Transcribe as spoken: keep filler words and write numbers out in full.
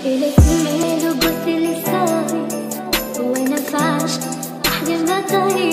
إلك الميل وقلت لي ساوي وين فاش أحلى ما طريق